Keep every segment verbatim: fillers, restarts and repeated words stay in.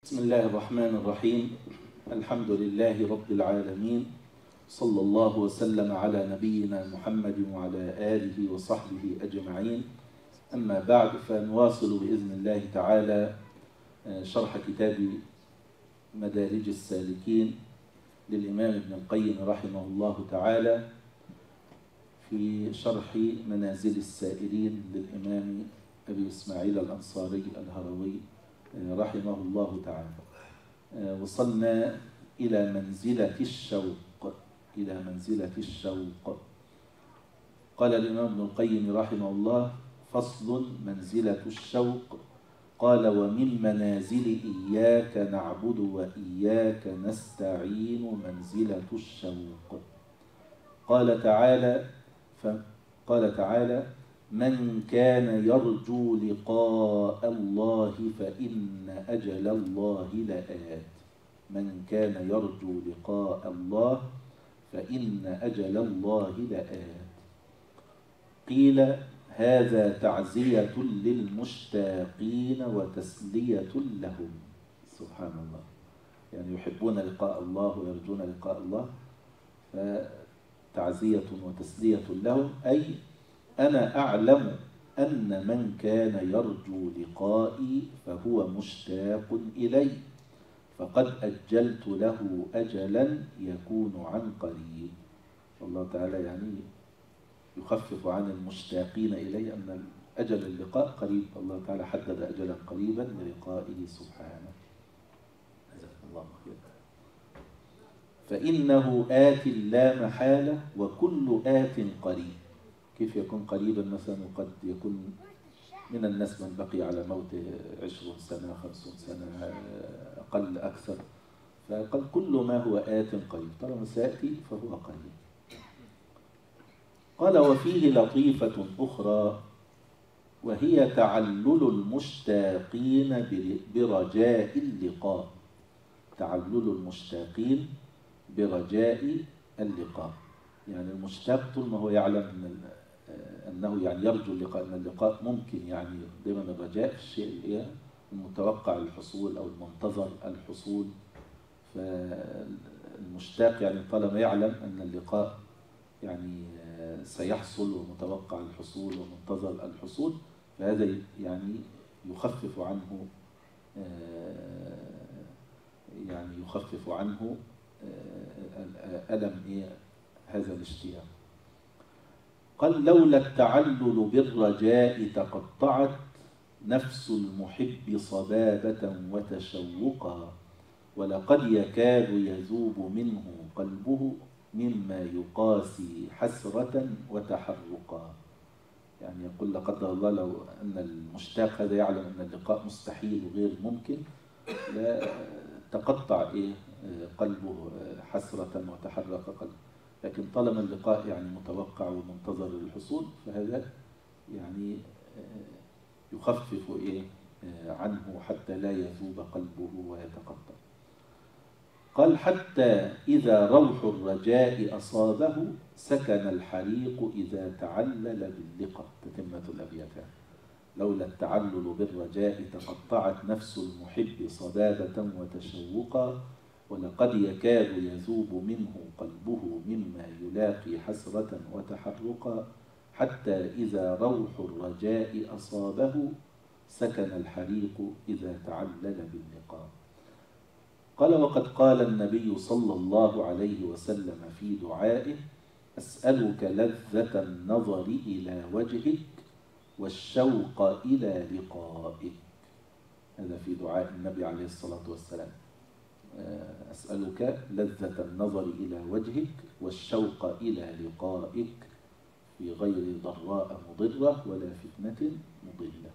بسم الله الرحمن الرحيم. الحمد لله رب العالمين، صلى الله وسلم على نبينا محمد وعلى آله وصحبه أجمعين. أما بعد، فنواصل بإذن الله تعالى شرح كتاب مدارج السالكين للإمام ابن القيم رحمه الله تعالى في شرح منازل السائرين للإمام أبي إسماعيل الأنصاري الهروي رحمه الله تعالى. وصلنا إلى منزلة الشوق إلى منزلة الشوق قال الإمام ابن القيم رحمه الله: فصل: منزلة الشوق. قال: ومن منازل إياك نعبد وإياك نستعين منزلة الشوق. قال تعالى قال تعالى: من كان يرجو لقاء الله فإن أجل الله لآت. من كان يرجو لقاء الله فإن أجل الله لآت. قيل: هذا تعزية للمشتاقين وتسلية لهم. سبحان الله، يعني يحبون لقاء الله ويرجون لقاء الله، فتعزية وتسلية لهم، أي أنا أعلم أن من كان يرجو لقائي فهو مشتاق إلي، فقد أجلت له أجلا يكون عن قريب. الله تعالى يعني يخفف عن المشتاقين إلي أن أجل اللقاء قريب. الله تعالى حدد أجلا قريبا للقائه سبحانه. الله خير. فإنه آت لا محالة، وكل آت قريب. كيف يكون قريبا؟ مثلا وقد يكون من الناس من بقي على موته عشرون سنة، خمسون سنة، أقل أكثر، فقد كل ما هو آت قريب، طالما سيأتي فهو قريب. قال: وفيه لطيفة أخرى، وهي تعلل المشتاقين برجاء اللقاء. تعلل المشتاقين برجاء اللقاء، يعني المشتاق طول ما هو يعلم أن أنه يعني يرجو اللقاء، أن اللقاء ممكن، يعني دائما الرجاء في الشيء المتوقع الحصول أو المنتظر الحصول. فالمشتاق يعني طالما يعلم أن اللقاء يعني سيحصل ومتوقع الحصول ومنتظر الحصول، فهذا يعني يخفف عنه يعني يخفف عنه ألم إيه هذا الاشتياق. قال: لولا التعلل بالرجاء تقطعت نفس المحب صبابة وتشوقا، ولقد يكاد يذوب منه قلبه مما يقاسي حسرة وتحرقا. يعني يقول لا قدر الله لو أن المشتاق هذا يعلم أن اللقاء مستحيل وغير ممكن، لا تقطع إيه قلبه حسرة وتحرق قلبه. لكن طالما اللقاء يعني متوقع ومنتظر للحصول، فهذا يعني يخفف إيه عنه حتى لا يذوب قلبه ويتقطع. قال: حتى إذا روح الرجاء أصابه سكن الحريق إذا تعلل باللقاء. تتمة الأبيات: لولا التعلل بالرجاء تقطعت نفس المحب صبابة وتشوقا، ولقد يكاد يذوب منه قلبه مما يلاقي حسرة وتحرقا، حتى إذا روح الرجاء أصابه سكن الحريق إذا تعلل باللقاء. قال: وقد قال النبي صلى الله عليه وسلم في دعائه: أسألك لذة النظر إلى وجهك والشوق إلى لقائك. هذا في دعاء النبي عليه الصلاة والسلام: أسألك لذة النظر إلى وجهك والشوق إلى لقائك في غير ضراء مضرة ولا فتنة مضلة.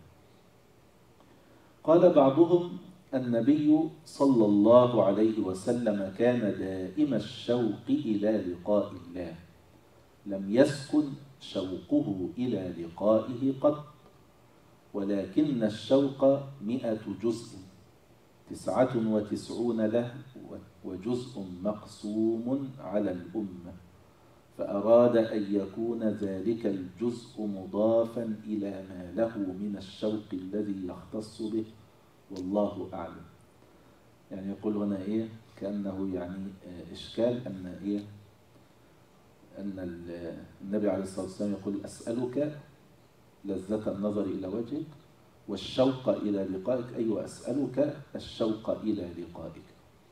قال بعضهم: النبي صلى الله عليه وسلم كان دائم الشوق إلى لقاء الله، لم يسكن شوقه إلى لقائه قط، ولكن الشوق مئة جزء، تسعة وتسعون له، وجزء مقسوم على الأمة، فأراد أن يكون ذلك الجزء مضافا إلى ما له من الشوق الذي يختص به، والله أعلم. يعني يقول هنا إيه كأنه يعني إشكال أن إيه أن النبي عليه الصلاة والسلام يقول أسألك لذة النظر إلى وجهك والشوق إلى لقائك، أي أيوة وأسألك الشوق إلى لقائك.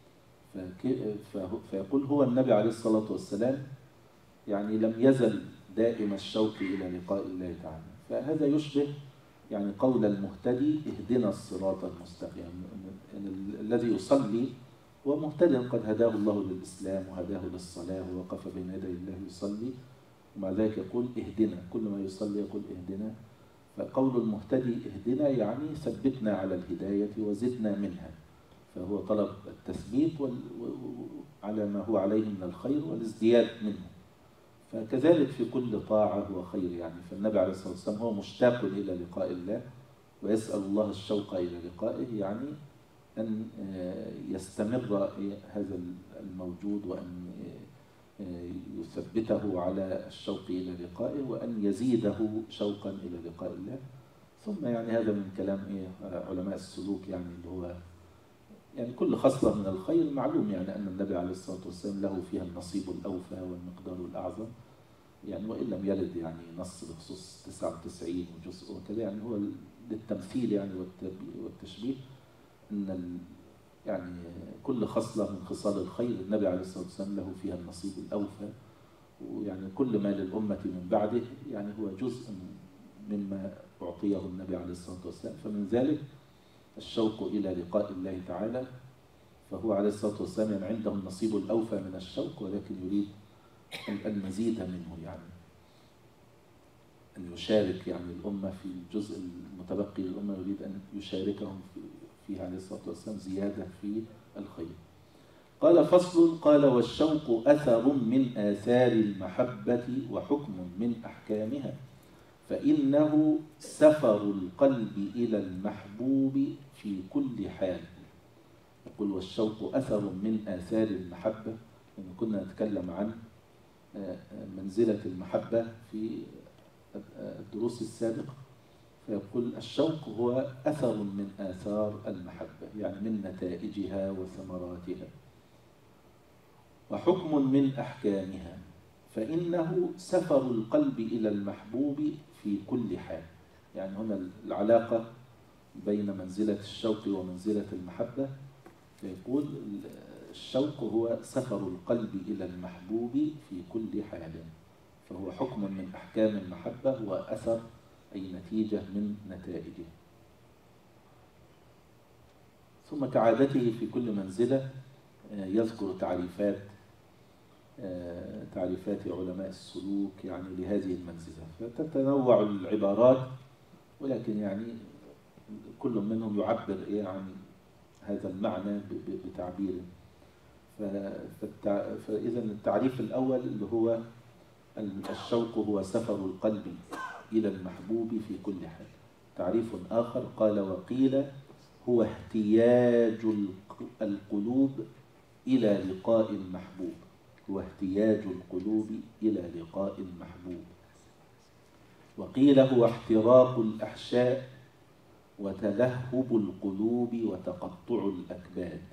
فيقول هو النبي عليه الصلاة والسلام يعني لم يزل دائم الشوق إلى لقاء الله تعالى. فهذا يشبه يعني قول المهتدي اهدنا الصراط المستقيم، يعني الذي يصلي هو مهتدي قد هداه الله للإسلام وهداه للصلاة ووقف بين يدي الله يصلي، ومع ذلك يقول اهدنا، كل ما يصلي يقول اهدنا. فقول المهتدي اهدنا يعني ثبتنا على الهداية وزدنا منها، فهو طلب التثبيت على ما هو عليه من الخير والازدياد منه. فكذلك في كل طاعة وخير يعني، فالنبي عليه الصلاة والسلام هو مشتاق إلى لقاء الله ويسأل الله الشوق إلى لقائه، يعني أن يستمر هذا الموجود وأن يثبته على الشوق إلى لقائه وأن يزيده شوقا إلى لقاء الله. ثم يعني هذا من كلام إيه علماء السلوك، يعني اللي هو يعني كل خصلة من الخير معلوم يعني أن النبي عليه الصلاة والسلام له فيها النصيب الأوفى والمقدار الأعظم، يعني وإن لم يرد يعني نص بخصوص تسعة وتسعين وجزء وكذا، يعني هو للتمثيل يعني والتشبيه أن يعني كل خصلة من خصال الخير النبي عليه الصلاة والسلام له فيها النصيب الأوفى، ويعني كل ما للأمة من بعده يعني هو جزء مما أعطيه النبي عليه الصلاة والسلام. فمن ذلك الشوق إلى لقاء الله تعالى، فهو عليه الصلاة والسلام يعني عنده النصيب الأوفى من الشوق، ولكن يريد المزيد منه، يعني أن يشارك يعني الأمة في الجزء المتبقي للأمة، يريد أن يشاركهم فيها عليه الصلاة والسلام زيادة في الخير. قال فصل، قال والشوق أثر من آثار المحبة وحكم من أحكامها، فإنه سفر القلب إلى المحبوب في كل حال. يقول والشوق أثر من آثار المحبة، يعني كنا نتكلم عن منزلة المحبة في الدروس السابقة، فيقول الشوق هو أثر من آثار المحبة، يعني من نتائجها وثمراتها، وحكم من أحكامها، فإنه سفر القلب إلى المحبوب في كل حال. يعني هنا العلاقة بين منزلة الشوق ومنزلة المحبة، فيقول الشوق هو سفر القلب إلى المحبوب في كل حال، فهو حكم من أحكام المحبة وأثر أي نتيجة من نتائجه. ثم كعادته في كل منزلة يذكر تعريفات تعريفات علماء السلوك يعني لهذه المنزلة، فتتنوع العبارات، ولكن يعني كل منهم يعبر إيه عن هذا المعنى بتعبيره. فإذا التعريف الأول اللي هو الشوق هو سفر القلب إلى المحبوب في كل حال. تعريف آخر قال وقيل هو احتياج القلوب إلى لقاء المحبوب، هو احتياج القلوب إلى لقاء المحبوب. وقيل هو احتراق الأحشاء وتلهب القلوب وتقطع الأكباد.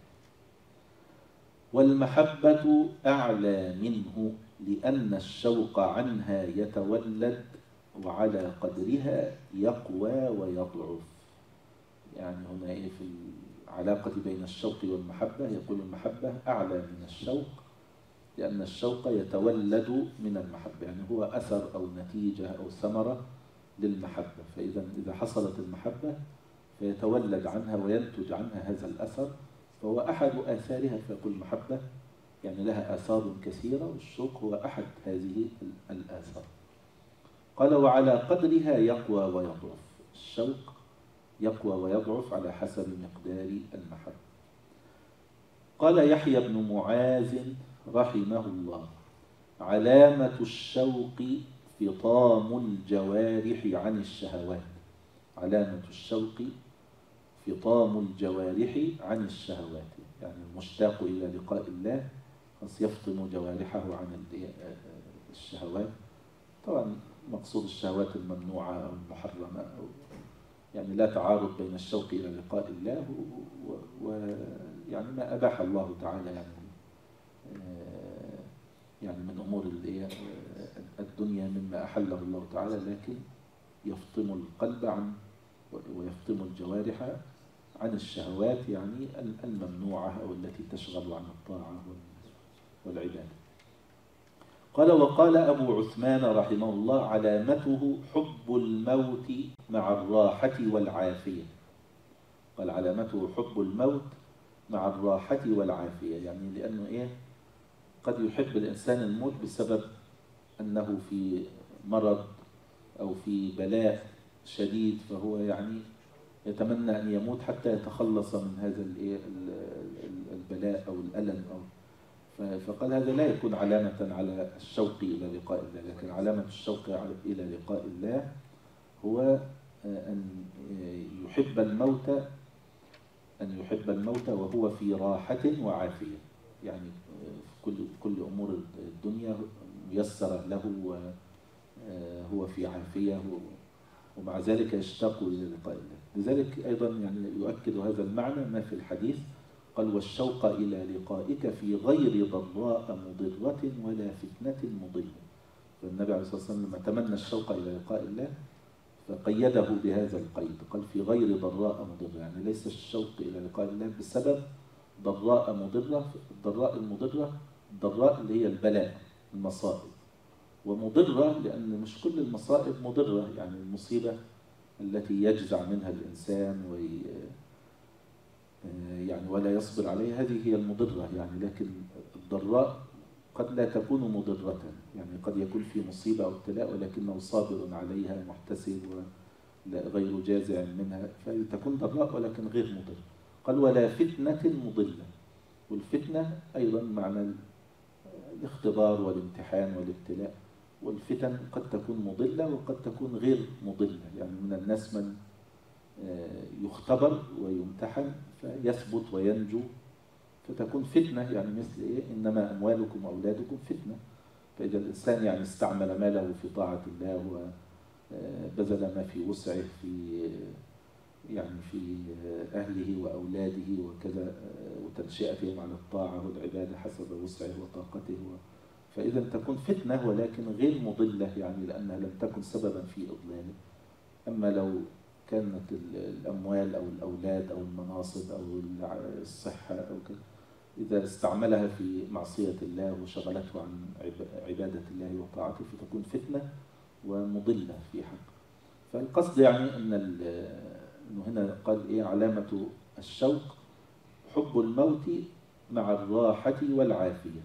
والمحبة أعلى منه لأن الشوق عنها يتولد وعلى قدرها يقوى ويضعف. يعني هنا إيه في العلاقة بين الشوق والمحبة، يقول المحبة أعلى من الشوق لأن الشوق يتولد من المحبة، يعني هو أثر أو نتيجة أو ثمرة للمحبة. فإذا إذا حصلت المحبة فيتولد عنها وينتج عنها هذا الأثر، فهو أحد آثارها. فيقول المحبة يعني لها آثار كثيرة، والشوق هو أحد هذه الآثار. قال وعلى قدرها يقوى ويضعف، الشوق يقوى ويضعف على حسب مقدار المحبة. قال يحيى بن معاذ رحمه الله علامة الشوق فطام الجوارح عن الشهوات. علامة الشوق فطام الجوارح عن الشهوات، يعني المشتاق إلى لقاء الله يفطم جوارحه عن الشهوات. طبعا مقصود الشهوات الممنوعة أو المحرمة، أو يعني لا تعارض بين الشوق إلى لقاء الله يعني ما أباح الله تعالى يعني يعني من أمور الدنيا مما أحله الله تعالى، لكن يفطم القلب عن ويفطم الجوارح عن الشهوات يعني الممنوعة أو التي تشغل عن الطاعة والعبادة. قال: وقال أبو عثمان رحمه الله: علامته حب الموت مع الراحة والعافية. قال: علامته حب الموت مع الراحة والعافية، يعني لأنه إيه؟ قد يحب الإنسان الموت بسبب أنه في مرض أو في بلاء شديد، فهو يعني يتمنى أن يموت حتى يتخلص من هذا البلاء أو الألم أو فقال هذا لا يكون علامة على الشوق إلى لقاء الله، لكن علامة الشوق إلى لقاء الله هو أن يحب الموت أن يحب الموت وهو في راحة وعافية، يعني كل كل أمور الدنيا ميسرة له وهو في عافية، ومع ذلك يشتاق إلى لقاء الله. لذلك أيضا يعني يؤكد هذا المعنى ما في الحديث، قال: والشوق إلى لقائك في غير ضراء مضرة ولا فتنة مضلة. فالنبي عليه الصلاة والسلام لما تمنى الشوق إلى لقاء الله فقيده بهذا القيد، قال: في غير ضراء مضرة، يعني ليس الشوق إلى لقاء الله بسبب ضراء مضرة. الضراء المضرة الضراء اللي هي البلاء المصائب، ومضرة لأن مش كل المصائب مضرة، يعني المصيبة التي يجزع منها الإنسان وي يعني ولا يصبر عليها، هذه هي المضرة يعني. لكن الضراء قد لا تكون مضرة، يعني قد يكون في مصيبة أو ابتلاء ولكنه صابر عليها محتسب وغير جازع منها، فتكون ضراء ولكن غير مضرة. قال: ولا فتنة مضلة. والفتنة أيضا معنى الاختبار والامتحان والابتلاء، والفتن قد تكون مضلة وقد تكون غير مضلة، يعني من الناس من يختبر ويمتحن فيثبت وينجو فتكون فتنة، يعني مثل إيه؟ إنما أموالكم وأولادكم فتنة. فإذا الإنسان يعني استعمل ماله في طاعة الله وبذل ما في وسعه في يعني في أهله وأولاده وكذا وتنشئتهم على الطاعة والعبادة حسب وسعه وطاقته، فإذا تكون فتنة ولكن غير مضلة، يعني لأنها لم تكن سببا في إضلاله. أما لو كانت الأموال أو الأولاد أو المناصب أو الصحة أو كذا، إذا استعملها في معصية الله وشغلته عن عبادة الله وطاعته فتكون فتنة ومضلة في حق. فالقصد يعني أن إنه هنا قال إيه؟ علامة الشوق حب الموت مع الراحة والعافية.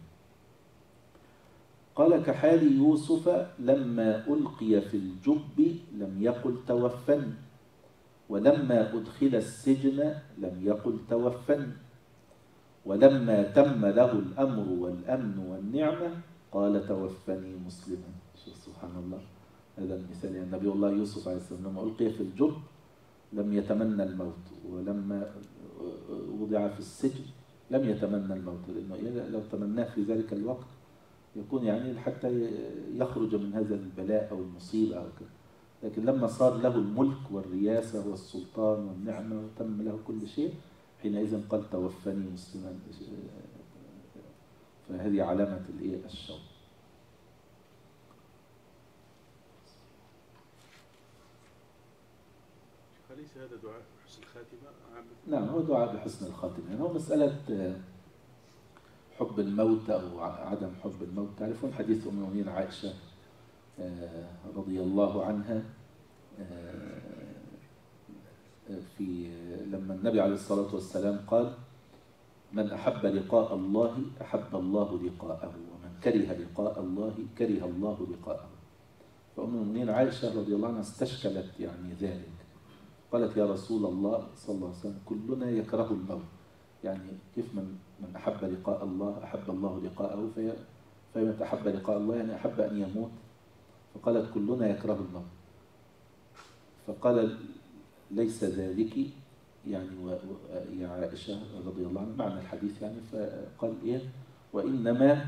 قال: كحال يوسف لما ألقي في الجب لم يقل توفني، ولما أدخل السجن لم يقل توفني، ولما تم له الأمر والأمن والنعمة قال: توفني مسلما. سبحان الله، هذا المثال. يعني نبي الله يوسف عليه السلام لما ألقي في الجب لم يتمنى الموت، ولما وضع في السجن لم يتمنى الموت، لأنه لو تمناه في ذلك الوقت يكون يعني حتى يخرج من هذا البلاء أو المصيبة أو كذا. لكن لما صار له الملك والرياسة والسلطان والنعمة وتم له كل شيء، حينئذ قال: توفني مسلما. فهذه علامة الشوق. أليس هذا دعاء بحسن الخاتمة؟ نعم، هو دعاء بحسن الخاتمة. يعني هو مسألة حب الموت أو عدم حب الموت. تعرفون حديث أم المؤمنين عائشة رضي الله عنها في لما النبي عليه الصلاة والسلام قال: من أحب لقاء الله أحب الله لقاءه، ومن كره لقاء الله كره الله لقاءه. فأم المؤمنين عائشة رضي الله عنها استشكلت يعني ذلك، قالت: يا رسول الله صلى الله عليه وسلم كلنا يكره الموت، يعني كيف من من أحب لقاء الله أحب الله لقاءه، في فمن أحب لقاء الله يعني أحب أن يموت. فقالت: كلنا يكره الموت. فقال: ليس ذلك يعني يا عائشة رضي الله عنها معنى الحديث يعني. فقال إيه؟ وإنما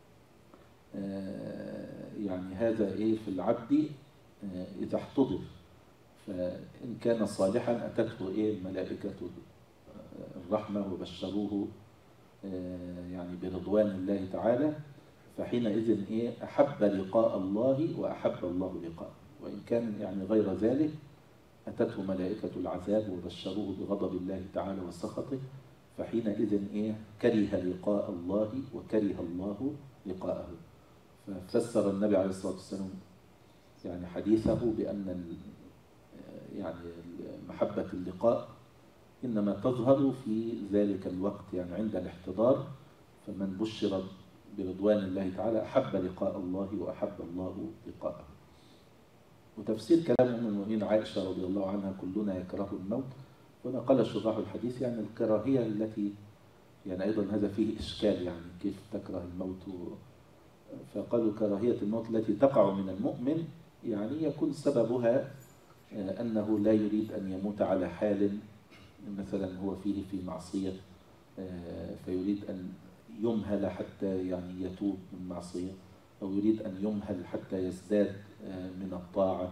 يعني هذا إيه في العبد إذا احتضر، فإن كان صالحا أتته إيه الملائكة بالرحمة وبشروه يعني برضوان الله تعالى، فحينئذ إيه أحب لقاء الله وأحب الله لقاءه. وإن كان يعني غير ذلك أتته ملائكة العذاب وبشروه بغضب الله تعالى وسخطه، فحينئذ إيه كره لقاء الله وكره الله لقاءه. ففسر النبي عليه الصلاة والسلام يعني حديثه بأن يعني محبة اللقاء إنما تظهر في ذلك الوقت، يعني عند الاحتضار. فمن بشر برضوان الله تعالى أحب لقاء الله وأحب الله لقاءه. وتفسير كلام أم المؤمنين عائشة رضي الله عنها كلنا يكره الموت، هنا قال شراح الحديث يعني الكراهية التي يعني أيضا هذا فيه إشكال، يعني كيف تكره الموت. فقالوا كراهية الموت التي تقع من المؤمن يعني يكون سببها أنه لا يريد أن يموت على حال مثلا هو فيه في معصية، فيريد أن يمهل حتى يعني يتوب من معصية، أو يريد أن يمهل حتى يزداد من الطاعة،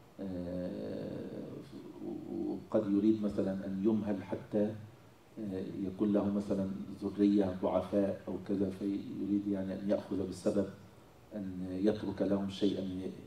وقد يريد مثلا أن يمهل حتى يكون له مثلا ذرية ضعفاء أو كذا، فيريد يعني أن يأخذ بالسبب أن يترك لهم شيئا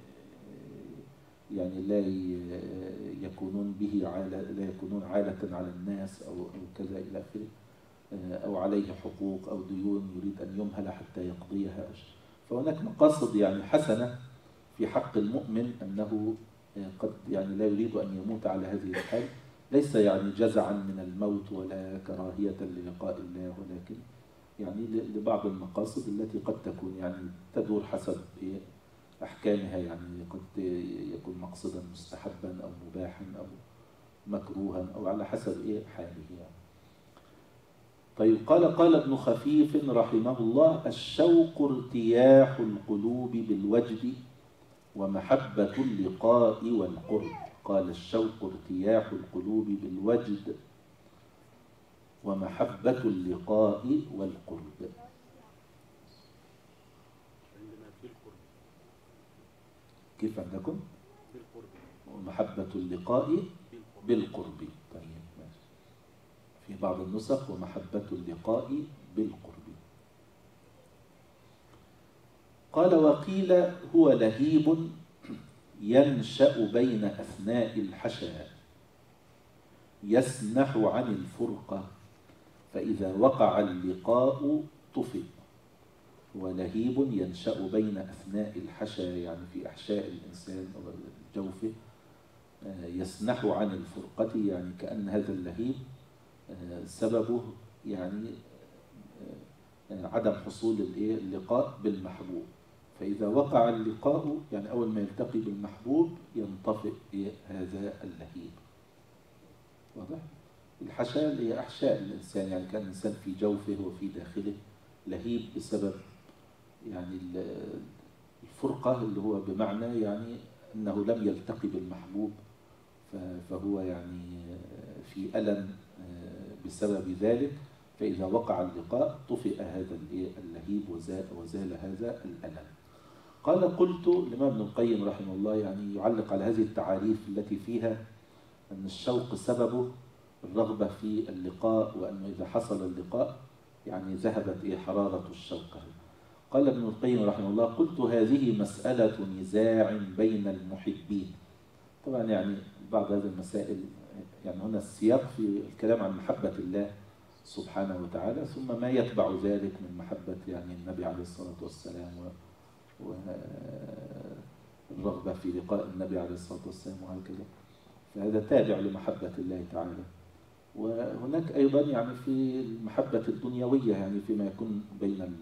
يعني لا يكونون به عالة، لا يكونون عالة على الناس أو أو كذا إلى آخره، أو عليه حقوق أو ديون يريد أن يمهل حتى يقضيها. فهناك مقاصد يعني حسنة في حق المؤمن أنه قد يعني لا يريد أن يموت على هذه الحال، ليس يعني جزعا من الموت ولا كراهية للقاء الله، ولكن يعني لبعض المقاصد التي قد تكون يعني تدور حسب أحكامها، يعني قد يكون مقصدا مستحبا أو مباحا أو مكروها أو على حسب إيه حاله يعني. طيب قال قال ابن خفيف رحمه الله: الشوق ارتياح القلوب بالوجد ومحبة اللقاء والقرب. قال الشوق ارتياح القلوب بالوجد ومحبة اللقاء والقرب. عندنا في القرب. كيف عندكم؟ بالقرب. ومحبة اللقاء بالقرب. طيب ماشي. في بعض النسخ ومحبة اللقاء بالقرب. قال وقيل هو لهيب ينشأ بين أثناء الحشا يسنح عن الفرقة، فإذا وقع اللقاء طفئ. ولهيب ينشأ بين أثناء الحشا يعني في أحشاء الإنسان أو جوفه، يسنح عن الفرقة يعني كأن هذا اللهيب سببه يعني عدم حصول اللقاء بالمحبوب، فإذا وقع اللقاء يعني أول ما يلتقي بالمحبوب ينطفئ هذا اللهيب. واضح؟ الحشا اللي هي أحشاء الإنسان، يعني كان الإنسان في جوفه وفي داخله لهيب بسبب يعني الفرقة، اللي هو بمعنى يعني أنه لم يلتقي بالمحبوب، فهو يعني في ألم بسبب ذلك، فإذا وقع اللقاء طفئ هذا اللهيب وزال هذا الألم. قال قلت الإمام ابن القيم رحمه الله يعني يعلق على هذه التعاريف التي فيها أن الشوق سببه الرغبة في اللقاء، وأنه إذا حصل اللقاء يعني ذهبت حرارة الشوق. قال ابن القيم رحمه الله: قلت هذه مسألة نزاع بين المحبين. طبعا يعني بعض هذه المسائل يعني هنا السياق في الكلام عن محبة الله سبحانه وتعالى، ثم ما يتبع ذلك من محبة يعني النبي عليه الصلاة والسلام والرغبة في لقاء النبي عليه الصلاة والسلام وهكذا، فهذا تابع لمحبة الله تعالى. وهناك أيضا يعني في المحبة الدنيوية يعني فيما يكون بين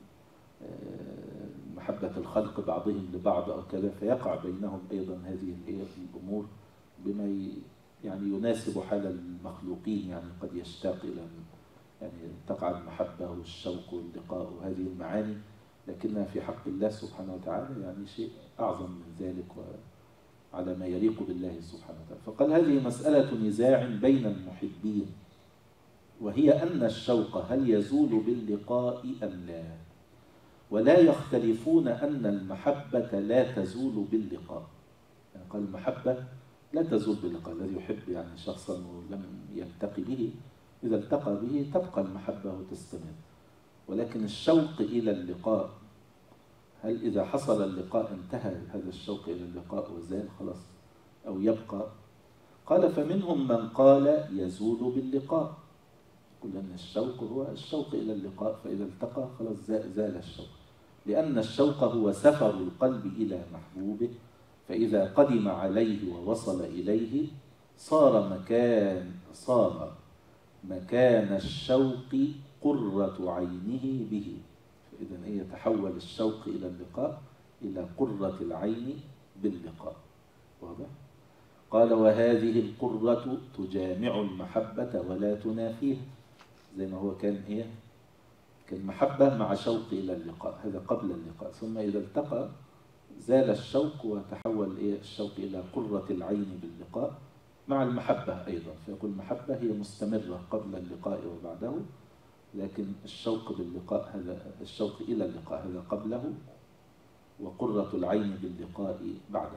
محبة الخلق بعضهم لبعض أو كذا، فيقع بينهم أيضا هذه الأمور بما يعني يناسب حال المخلوقين، يعني قد يشتاق إلى يعني تقع المحبة والشوق واللقاء وهذه المعاني، لكنها في حق الله سبحانه وتعالى يعني شيء أعظم من ذلك وعلى ما يليق بالله سبحانه وتعالى. فقال هذه مسألة نزاع بين المحبين، وهي أن الشوق هل يزول باللقاء أم لا، ولا يختلفون أن المحبة لا تزول باللقاء. يعني قال المحبة لا تزول باللقاء، الذي يحب يعني شخصا ولم يلتقي به إذا التقى به تبقى المحبة وتستمر. ولكن الشوق إلى اللقاء، هل إذا حصل اللقاء انتهى هذا الشوق إلى اللقاء وزال خلاص أو يبقى؟ قال فمنهم من قال يزول باللقاء، يقول أن الشوق هو الشوق إلى اللقاء، فإذا التقى خلاص زال الشوق، لأن الشوق هو سفر القلب إلى محبوبه، فإذا قدم عليه ووصل إليه صار مكان صار مكان الشوق قرة عينه به. فإذا هي تحول الشوق إلى اللقاء إلى قرة العين باللقاء. واضح؟ قال وهذه القرة تجامع المحبة ولا تنافيها، زي ما هو كان إيه؟ كان محبة مع شوق إلى اللقاء، هذا قبل اللقاء، ثم إذا التقى زال الشوق وتحول إيه الشوق إلى قرة العين باللقاء مع المحبة أيضا. فيقول المحبة هي مستمرة قبل اللقاء وبعده، لكن الشوق باللقاء هذا الشوق إلى اللقاء هذا قبله، وقرة العين باللقاء بعده.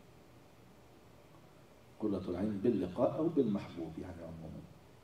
قرة العين باللقاء أو بالمحبوب يعني عموما.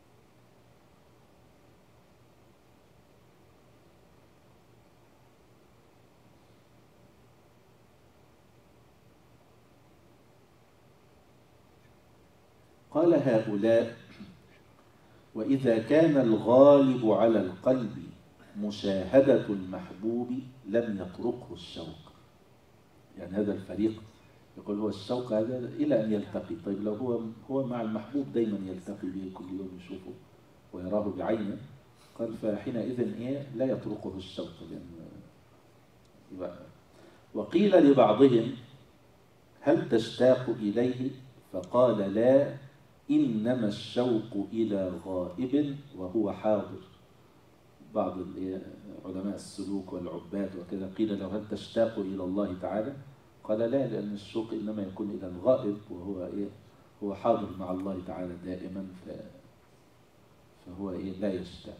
قال هؤلاء وإذا كان الغالب على القلب مشاهدة المحبوب لم يطرقه الشوق. يعني هذا الفريق يقول هو الشوق هذا إلى أن يلتقي. طيب لو هو هو مع المحبوب دايما يلتقي به كل يوم يشوفه ويراه بعينه، قال فحينئذ إيه لا يطرقه الشوق. لأن وقيل لبعضهم هل تشتاق إليه؟ فقال لا، إنما الشوق إلى غائب وهو حاضر. بعض علماء السلوك والعباد وكذا قيل له هل تشتاق إلى الله تعالى؟ قال لا، لأن الشوق إنما يكون إلى الغائب وهو إيه؟ هو حاضر مع الله تعالى دائما، فهو إيه؟ لا يشتاق.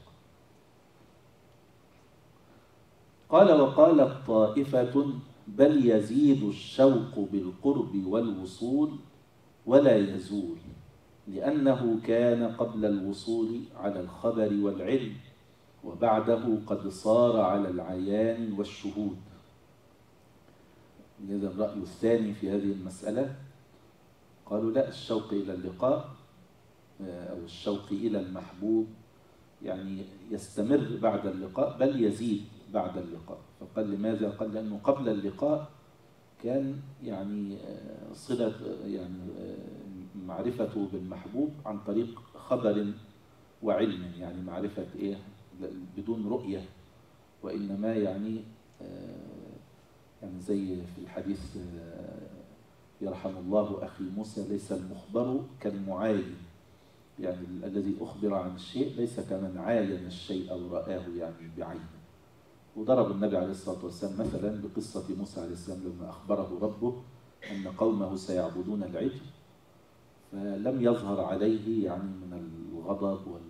قال وقالت طائفة بل يزيد الشوق بالقرب والوصول ولا يزول، لأنه كان قبل الوصول على الخبر والعلم، وبعده قد صار على العيان والشهود. لذا الرأي الثاني في هذه المسألة قالوا لا، الشوق إلى اللقاء أو الشوق إلى المحبوب يعني يستمر بعد اللقاء بل يزيد بعد اللقاء. فقال لماذا؟ قال لأنه قبل اللقاء كان يعني صلة يعني معرفته بالمحبوب عن طريق خبر وعلم، يعني معرفة إيه بدون رؤية، وإنما يعني يعني زي في الحديث يرحم الله أخي موسى ليس المخبر كالمعاين، يعني الذي أخبر عن الشيء ليس كمن عاين الشيء أو رآه يعني بعينه. وضرب النبي عليه الصلاة والسلام مثلا بقصة موسى عليه السلام لما أخبره ربه أن قومه سيعبدون العجل، فلم يظهر عليه يعني من الغضب وال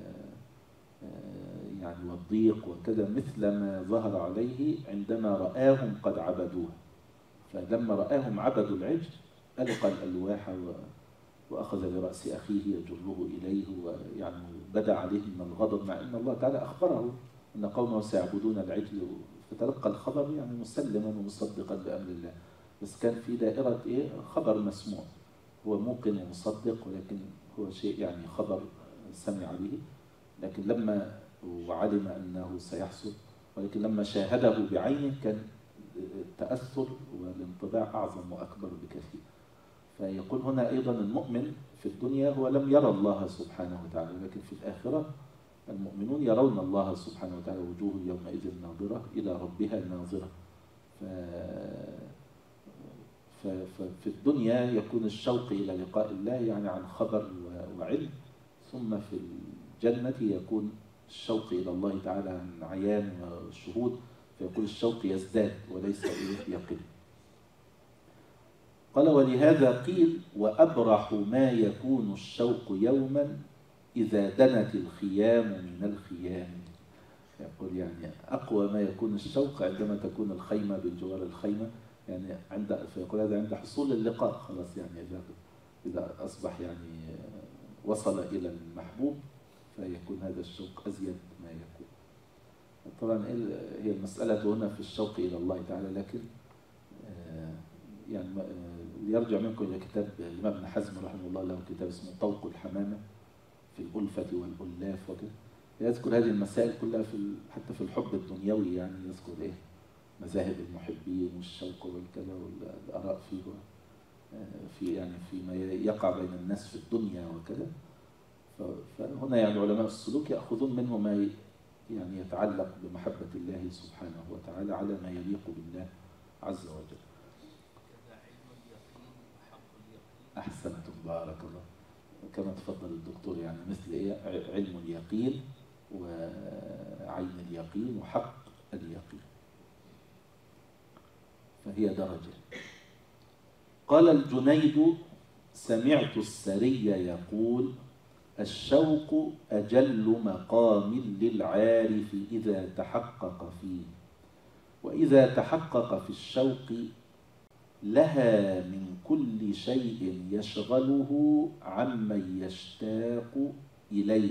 يعني والضيق وكذا مثل ما ظهر عليه عندما رآهم قد عبدوه. فلما رآهم عبدوا العجل ألقى الألواح وأخذ برأس أخيه يجره إليه، ويعني بدا عليه من الغضب، مع أن الله تعالى أخبره أن قومه سيعبدون العجل، فتلقى الخبر يعني مسلما ومصدقا بأمر الله، بس كان في دائرة إيه خبر مسموع، هو موقن ومصدق، ولكن هو شيء يعني خبر سمع به، لكن لما وعلم أنه سيحصل، ولكن لما شاهده بعينه كان التأثر والانطباع أعظم وأكبر بكثير. فيقول هنا أيضا المؤمن في الدنيا هو لم يرى الله سبحانه وتعالى، لكن في الآخرة المؤمنون يرون الله سبحانه وتعالى، وجوه يومئذ ناظرة إلى ربها ناظرة. ف... ف... ففي الدنيا يكون الشوق إلى لقاء الله يعني عن خبر وعلم، ثم في الجنة يكون الشوق إلى الله تعالى عن عيان وشهود، فيقول الشوق يزداد وليس يقل. قال ولهذا قيل وأبرح ما يكون الشوق يوما إذا دنت الخيام من الخيام. يقول يعني أقوى ما يكون الشوق عندما تكون الخيمة بجوار الخيمة، يعني عند فيقول هذا عند حصول اللقاء خلاص، يعني إذا إذا أصبح يعني وصل إلى المحبوب فيكون هذا الشوق أزيد ما يكون. طبعا هي المسألة هنا في الشوق إلى الله تعالى، لكن يعني يرجع منكم إلى كتاب الإمام ابن حزم رحمه الله، له كتاب اسمه طوق الحمامة في الألفة والألاف وكذا، يذكر هذه المسائل كلها في حتى في الحب الدنيوي، يعني يذكر إيه مذاهب المحبين والشوق والكذا والآراء فيه في يعني فيما يقع بين الناس في الدنيا وكذا. فهنا يعني علماء السلوك يأخذون منه ما يعني يتعلق بمحبة الله سبحانه وتعالى على ما يليق بالله عز وجل. أحسنتم بارك الله. كما تفضل الدكتور، يعني مثل إيه علم اليقين وعين اليقين وحق اليقين، فهي درجة. قال الجنيد: سمعت السري يقول: الشوق أجل مقام للعارف إذا تحقق فيه، وإذا تحقق في الشوق لها من كل شيء يشغله عمن يشتاق إليه.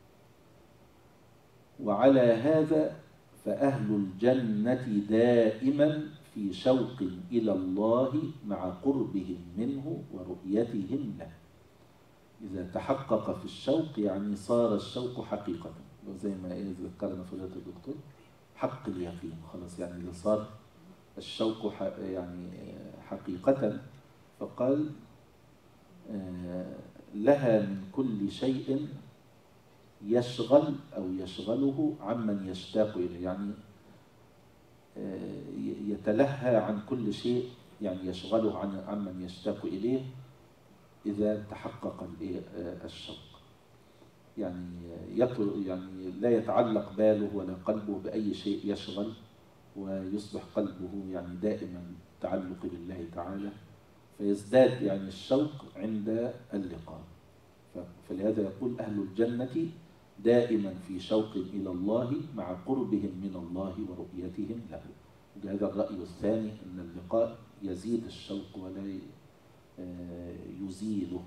وعلى هذا فأهل الجنة دائما في شوق إلى الله مع قربهم منه ورؤيتهم له. إذا تحقق في الشوق يعني صار الشوق حقيقة، وزي ما ذكرنا فضيلة الدكتور حق اليقين، خلاص يعني إذا صار الشوق يعني حقيقة. فقال لها من كل شيء يشغل أو يشغله عمن يشتاق إليه، يعني يتلهى عن كل شيء يعني يشغله عن عمن يشتاق إليه إذا تحقق الشوق. يعني يعني لا يتعلق باله ولا قلبه بأي شيء يشغل، ويصبح قلبه يعني دائما تعلق بالله تعالى، فيزداد يعني الشوق عند اللقاء. فلهذا يقول أهل الجنة دائما في شوق إلى الله مع قربهم من الله ورؤيتهم له. هذا الرأي الثاني، أن اللقاء يزيد الشوق ولا يزيله.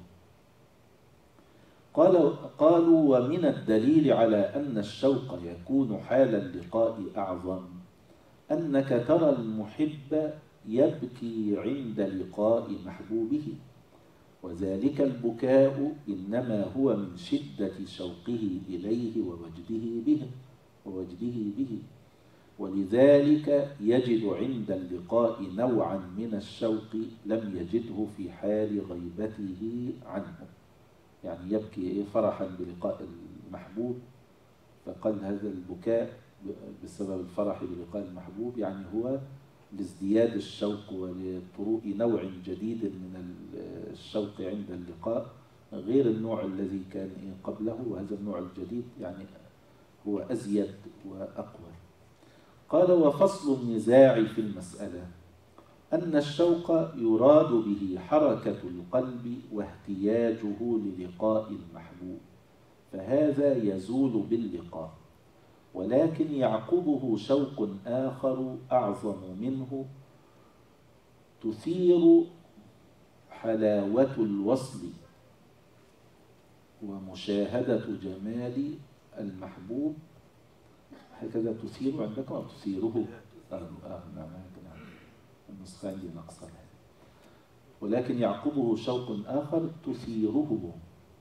قال قالوا: ومن الدليل على أن الشوق يكون حال اللقاء أعظم أنك ترى المحب يبكي عند لقاء محبوبه، وذلك البكاء إنما هو من شدة شوقه إليه ووجده به ووجده به ولذلك يجد عند اللقاء نوعا من الشوق لم يجده في حال غيبته عنه. يعني يبكي فرحا بلقاء المحبوب، فقال هذا البكاء بسبب الفرح بلقاء المحبوب يعني هو لازدياد الشوق ولطروء نوع جديد من الشوق عند اللقاء غير النوع الذي كان قبله، وهذا النوع الجديد يعني هو أزيد وأقوى. قال: وفصل النزاع في المسألة أن الشوق يراد به حركة القلب واهتياجه للقاء المحبوب، فهذا يزول باللقاء، ولكن يعقبه شوق آخر أعظم منه تثير حلاوة الوصل ومشاهدة جمال المحبوب. هكذا تثير عندكم أو تثيره؟ آه آه نعم نعم النسخة عندي نقصا. ولكن يعقبه شوق آخر تثيره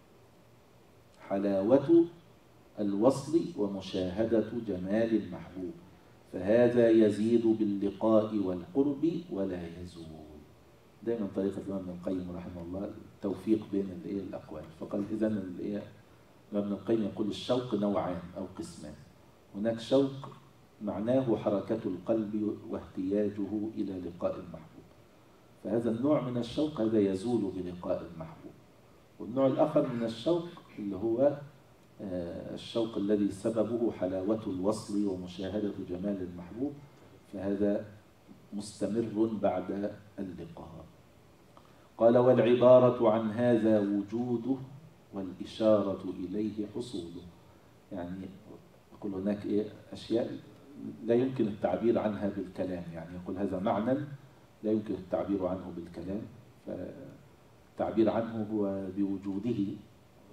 حلاوة الوصل ومشاهدة جمال المحبوب، فهذا يزيد باللقاء والقرب ولا يزول. دائما طريقة الإمام ابن القيم رحمه الله التوفيق بين الأقوال. فقال إذن الإمام ابن القيم يقول الشوق نوعان أو قسمان. هناك شوق معناه حركة القلب واهتياجه إلى لقاء المحبوب، فهذا النوع من الشوق هذا يزول بلقاء المحبوب. والنوع الآخر من الشوق اللي هو الشوق الذي سببه حلاوة الوصل ومشاهدة جمال المحبوب، فهذا مستمر بعد اللقاء. قال: والعبارة عن هذا وجوده والإشارة إليه حصوله. يعني يقول هناك إيه أشياء لا يمكن التعبير عنها بالكلام، يعني يقول هذا معنى لا يمكن التعبير عنه بالكلام، فالتعبير عنه هو بوجوده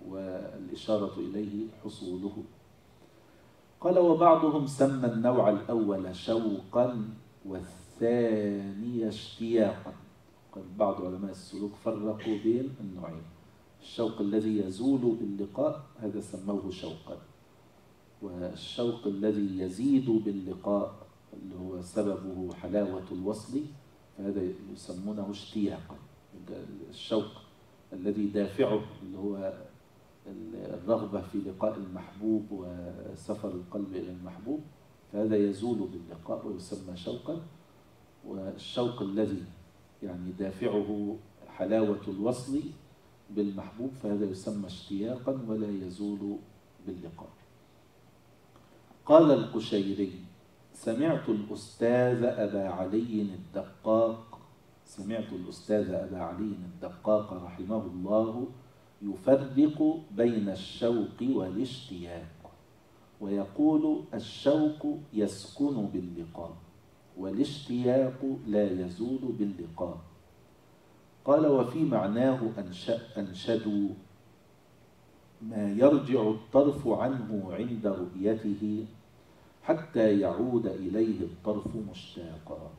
والإشارة إليه حصوله. قال وبعضهم سمى النوع الأول شوقا والثاني اشتياقا. قال بعض علماء السلوك فرقوا بين النوعين، الشوق الذي يزول باللقاء هذا سموه شوقا، والشوق الذي يزيد باللقاء اللي هو سببه حلاوة الوصل فهذا يسمونه اشتياقا. الشوق الذي دافعه اللي هو الرغبة في لقاء المحبوب وسفر القلب إلى المحبوب فهذا يزول باللقاء ويسمى شوقا. والشوق الذي يعني دافعه حلاوة الوصل بالمحبوب فهذا يسمى اشتياقا ولا يزول باللقاء. قال القشيري سمعت الأستاذ أبا علي الدقاق سمعت الأستاذ أبا علي الدقاق رحمه الله يفرق بين الشوق والاشتياق ويقول الشوق يسكن باللقاء والاشتياق لا يزول باللقاء. قال وفي معناه أنشدوا ما يرجع الطرف عنه عند رؤيته حتى يعود إليه الطرف مشتاقا.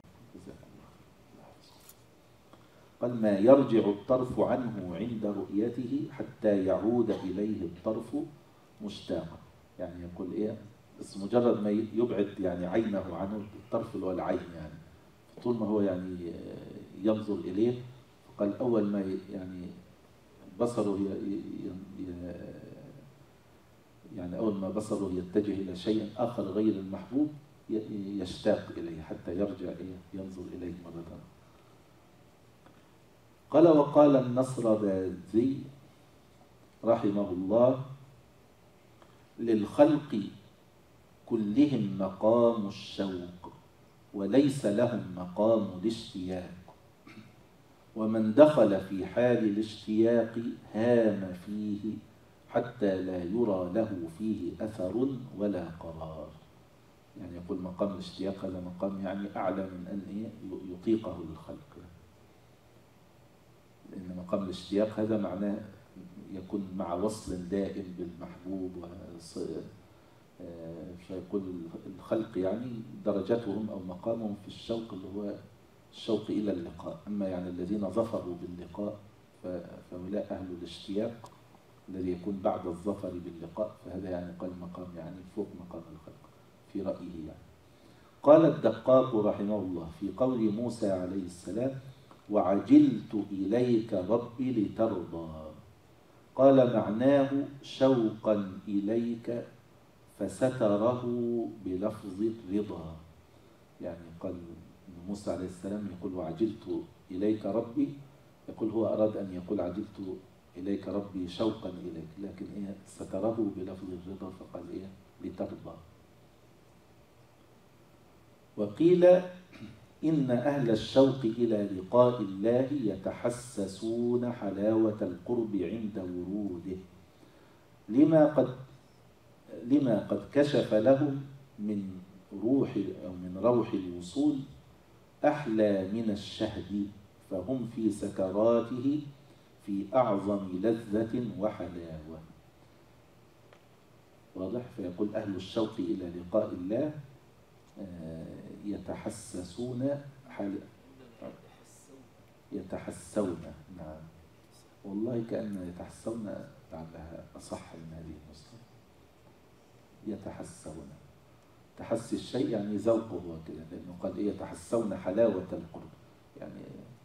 قال ما يرجع الطرف عنه عند رؤيته حتى يعود إليه الطرف مشتاقا. يعني يقول إيه بس مجرد ما يبعد يعني عينه عنه الطرف اللي هو العين يعني طول ما هو يعني ينظر إليه. قال أول ما يعني بصره يعني أول ما بصره يتجه إلى شيء آخر غير المحبوب يشتاق إليه حتى يرجع ينظر إليه مرة ثانية. قال وقال النصرباذي رحمه الله للخلق كلهم مقام الشوق وليس لهم مقام الاشتياق ومن دخل في حال الاشتياق هام فيه حتى لا يرى له فيه أثر ولا قرار. يعني يقول مقام الاشتياق هذا مقام يعني أعلى من أن يطيقه الخلق، لأن مقام الاشتياق هذا معناه يكون مع وصل دائم بالمحبوب فيقول الخلق يعني درجتهم أو مقامهم في الشوق اللي هو الشوق إلى اللقاء. أما يعني الذين ظفروا باللقاء فهؤلاء أهل الاشتياق الذي يكون بعد الظفر باللقاء فهذا يعني قال مقام يعني فوق مقام الخلق في رأيه يعني. قال الدقاق رحمه الله في قول موسى عليه السلام وعجلت إليك ربي لترضى قال معناه شوقا إليك فستره بلفظ الرضا. يعني قال موسى عليه السلام يقول وعجلت إليك ربي يقول هو أراد أن يقول عجلت إليك ربي شوقا إليك لكن إيه ستره بلفظ الرضا فقال إيه لترضى. وقيل إن أهل الشوق إلى لقاء الله يتحسسون حلاوة القرب عند وروده لما قد لما قد كشف لهم من روح أو من روح الوصول أحلى من الشهد فهم في سكراته في أعظم لذة وحلاوة. واضح؟ فيقول أهل الشوق إلى لقاء الله يتحسسون حال يتحسون. نعم والله كأن يتحسون لعلها أصح من هذه النسخة. يتحسون تحسي الشيء يعني ذوقه وكذا لأنه قال إيه يتحسون حلاوة القرب يعني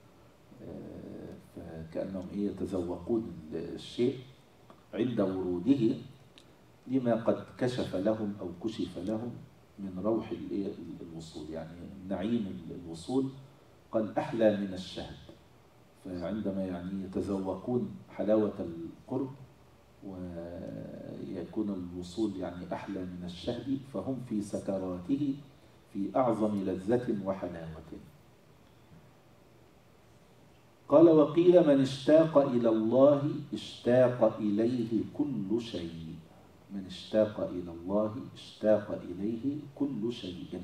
فكأنهم إيه يتذوقون الشيء عند وروده لما قد كشف لهم أو كشف لهم من روح الوصول يعني نعيم الوصول. قال أحلى من الشهد فعندما يعني يتذوقون حلاوة القرب ويكون الوصول يعني أحلى من الشهد فهم في سكراته في أعظم لذة وحلاوة. قال وقيل من اشتاق إلى الله اشتاق إليه كل شيء من اشتاق إلى الله اشتاق إليه كل شيء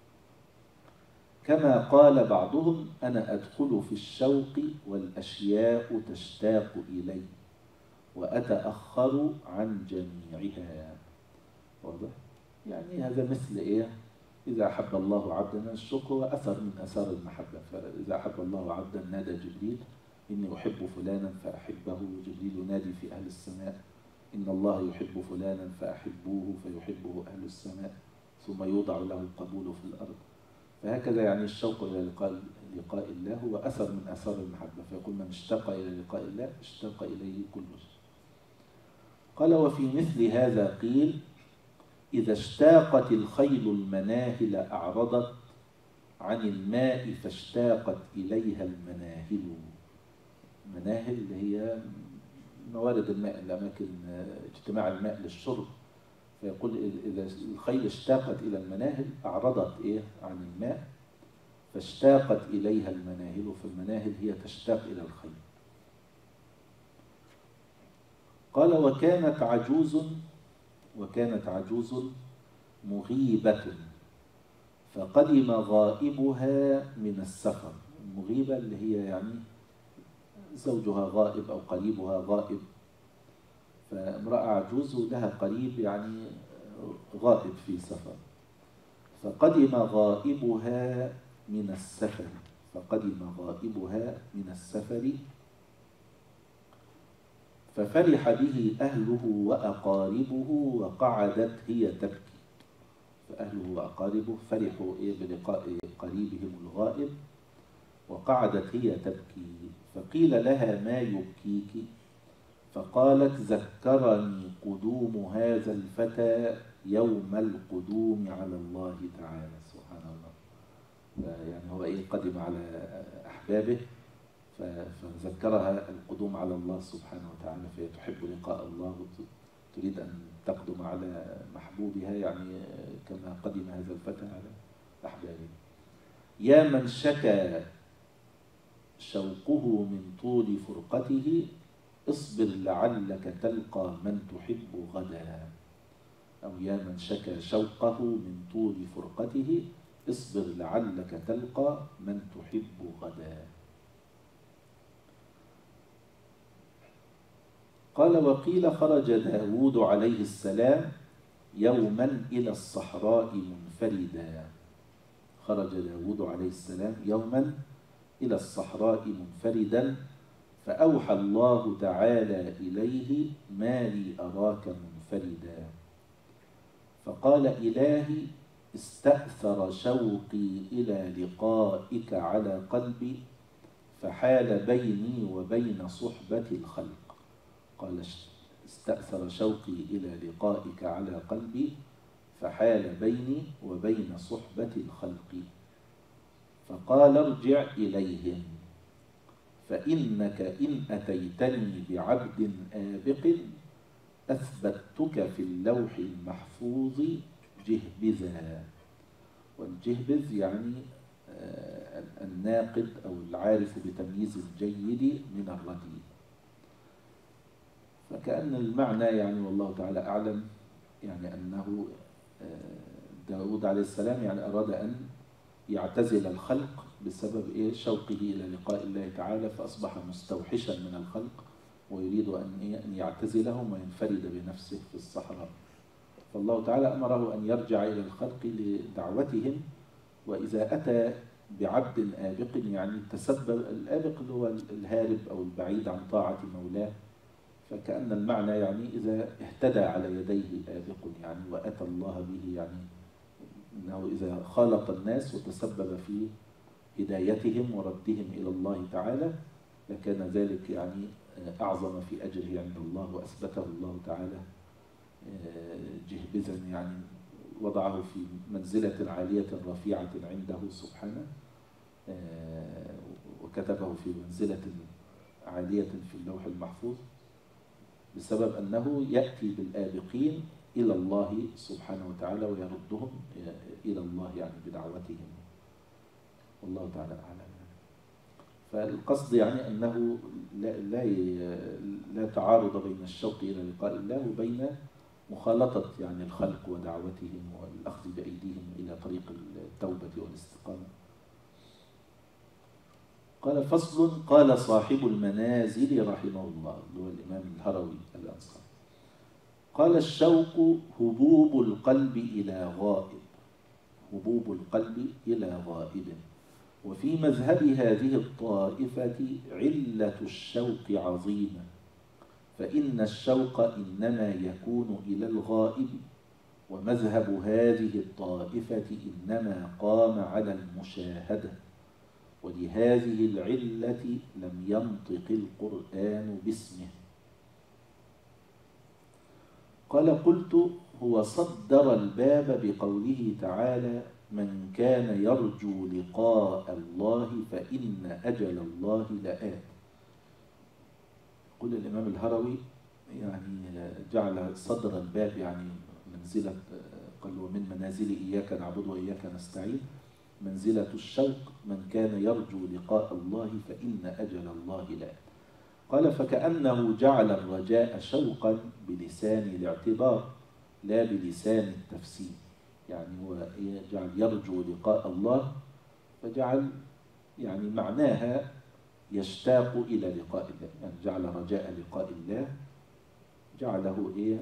كما قال بعضهم أنا أدخل في الشوق والأشياء تشتاق إلي وأتأخر عن جميعها. واضح؟ يعني هذا مثل إيه؟ إذا أحب الله عبدا، الشكر هو أثر من أثار المحبة. فإذا أحب الله عبدا نادى جبريل إني أحب فلانا فأحبه، جبريل ينادي في أهل السماء إن الله يحب فلانا فأحبوه فيحبه أهل السماء، ثم يوضع له القبول في الأرض. فهكذا يعني الشوق إلى لقاء لقاء الله هو أثر من أثار المحبة. فيقول من اشتاق إلى لقاء الله اشتاق إليه كل شيء. قال وفي مثل هذا قيل إذا اشتاقت الخيل المناهل أعرضت عن الماء فاشتاقت إليها المناهل. مناهل اللي هي موارد الماء، الأماكن اجتماع الماء للشرب. فيقول إذا الخيل اشتاقت إلى المناهل أعرضت إيه عن الماء فاشتاقت إليها المناهل. فالمناهل هي تشتاق إلى الخيل. قال وكانت عجوز وكانت عجوز مغيبة فقدم غائبها من السفر. المغيبة اللي هي يعني زوجها غائب أو قريبها غائب. فامرأة عجوز لها قريب يعني غائب في سفر. فقدم غائبها من السفر فقدم غائبها من السفر ففرح به أهله وأقاربه وقعدت هي تبكي. فأهله وأقاربه فرحوا بلقاء قريبهم الغائب وقعدت هي تبكي. فقيل لها ما يبكيك؟ فقالت ذكرني قدوم هذا الفتى يوم القدوم على الله تعالى. سبحان الله. يعني هو إيه قدم على أحبابه فذكرها القدوم على الله سبحانه وتعالى، فهي تحب لقاء الله وتريد أن تقدم على محبوبها، يعني كما قدم هذا الفتى على أحبابه. يا من شكى شوقه من طول فرقته اصبر لعلك تلقى من تحب غدا. أو يا من شكى شوقه من طول فرقته اصبر لعلك تلقى من تحب غدا. قال وقيل خرج داود عليه السلام يوما إلى الصحراء منفردا. خرج داود عليه السلام يوما إلى الصحراء منفردا فأوحى الله تعالى إليه ما لي أراك منفردا. فقال إلهي استأثر شوقي إلى لقائك على قلبي فحال بيني وبين صحبة الخلق. قال استأثر شوقي إلى لقائك على قلبي فحال بيني وبين صحبة الخلق. فقال ارجع إليهم فإنك إن أتيتني بعبد آبق أثبتك في اللوح المحفوظ جهبذا. والجهبذ يعني الناقد أو العارف بتمييز الجيد من الرديء. فكأن المعنى يعني والله تعالى أعلم يعني أنه داود عليه السلام يعني أراد أن يعتزل الخلق بسبب إيه شوقه إلى لقاء الله تعالى، فأصبح مستوحشا من الخلق ويريد أن يعتزلهم وينفرد بنفسه في الصحراء. فالله تعالى أمره أن يرجع إلى الخلق لدعوتهم. وإذا أتى بعبد آبق يعني تسبب، الآبق اللي هو الهارب أو البعيد عن طاعة مولاه. فكأن المعنى يعني إذا اهتدى على يديه آبق يعني وأتى الله به، يعني أنه إذا خالط الناس وتسبب في هدايتهم وردهم إلى الله تعالى لكان ذلك يعني أعظم في أجره عند الله، وأثبته الله تعالى جهبذا يعني وضعه في منزلة عالية رفيعة عنده سبحانه، وكتبه في منزلة عالية في اللوح المحفوظ بسبب أنه يأتي بالآبقين إلى الله سبحانه وتعالى ويردهم إلى الله يعني بدعوتهم. والله تعالى أعلم. فالقصد يعني أنه لا, لا, لا تعارض بين الشوق إلى لقاء الله وبين مخالطة يعني الخلق ودعوتهم والأخذ بأيديهم إلى طريق التوبة والاستقامة. قال فصل. قال صاحب المنازل رحمه الله اللي هو الإمام الهروي الأنصاري قال الشوق هبوب القلب إلى غائب، هبوب القلب إلى غائب. وفي مذهب هذه الطائفة علة الشوق عظيمة، فإن الشوق إنما يكون إلى الغائب، ومذهب هذه الطائفة إنما قام على المشاهدة، ولهذه العلة لم ينطق القرآن باسمه. قال قلت هو صدر الباب بقوله تعالى من كان يرجو لقاء الله فإن أجل الله لآت. قل الإمام الهروي يعني جعل صدر الباب يعني منزلة، قال ومن منازل إياك نعبد وإياك نستعين منزلة الشوق من كان يرجو لقاء الله فإن أجل الله لآت. قال فكأنه جعل الرجاء شوقا بلسان الاعتبار لا بلسان التفسير، يعني هو جعل يرجو لقاء الله فجعل يعني معناها يشتاق إلى لقاء الله، يعني جعل رجاء لقاء الله جعله إيه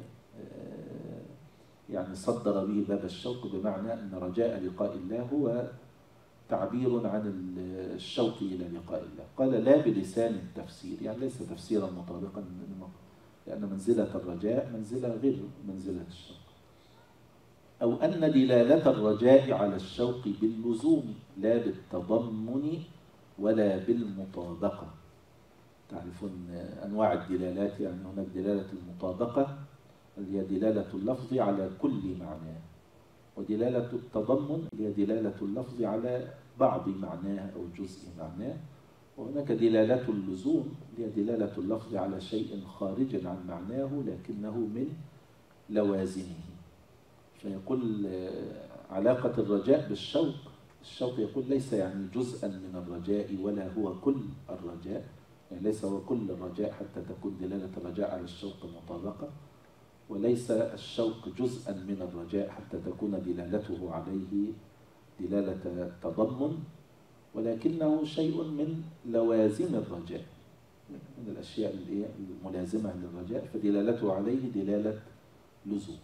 يعني صدر به باب الشوق، بمعنى أن رجاء لقاء الله هو تعبير عن الشوق إلى لقاء الله. قال لا بلسان التفسير، يعني ليس تفسيرا مطابقا، لأن منزلة الرجاء منزلة غير منزلة الشوق. أو أن دلالة الرجاء على الشوق باللزوم لا بالتضمن ولا بالمطابقة. تعرفون أنواع الدلالات، يعني هناك دلالة المطابقة اللي هي دلالة اللفظ على كل معناه، ودلالة التضمن اللي هي دلالة اللفظ على بعض معناه أو جزء معناه، وهناك دلالة اللزوم اللي هي دلالة اللفظ على شيء خارج عن معناه لكنه من لوازمه. فيقول علاقة الرجاء بالشوق، الشوق يقول ليس يعني جزءا من الرجاء ولا هو كل الرجاء، يعني ليس هو كل الرجاء حتى تكون دلالة الرجاء على الشوق مطابقة، وليس الشوق جزءا من الرجاء حتى تكون دلالته عليه دلالة تضمن، ولكنه شيء من لوازم الرجاء، من الأشياء الملازمة للرجاء، فدلالته عليه دلالة لزوم.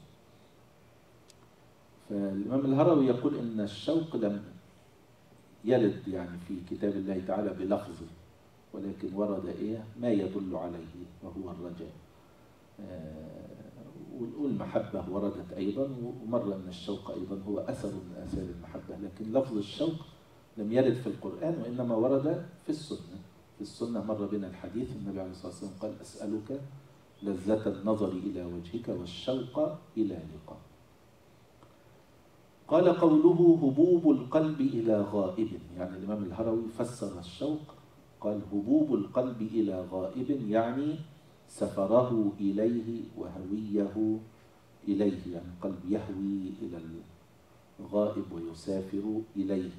فالإمام الهروي يقول إن الشوق لم يرد يعني في كتاب الله تعالى بلفظه، ولكن ورد إيه ما يدل عليه وهو الرجاء. والمحبة وردت أيضا، ومر أن الشوق أيضا هو أثر من آثار المحبة، لكن لفظ الشوق لم يرد في القرآن وإنما ورد في السنة. في السنة مر بنا الحديث النبي عليه الصلاة والسلام قال أسألك لذة النظر إلى وجهك والشوق إلى لقاء. قال قوله هبوب القلب إلى غائب، يعني الإمام الهروي فسر الشوق قال هبوب القلب إلى غائب، يعني سفره إليه وهويه إليه، يعني القلب يهوي إلى الغائب ويسافر إليه.